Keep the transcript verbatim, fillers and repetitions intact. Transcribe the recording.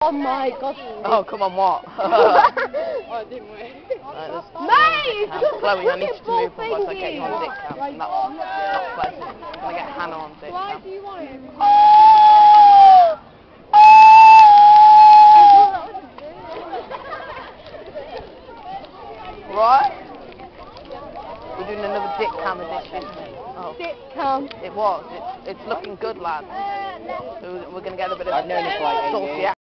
Oh my god. Oh, come on, what? Oh, it didn't work. Right, Mate! Chloe, I need you to Football move otherwise I get you on thingy. dick cam. And that's not pleasant. I'm going to get Hannah on dick Why cam. do you want it? Right? We're doing another dick cam edition. Oh. Dick cam. It was. It's, it's looking good, lads. So we're going to get a bit of I've known it for like eight salty years.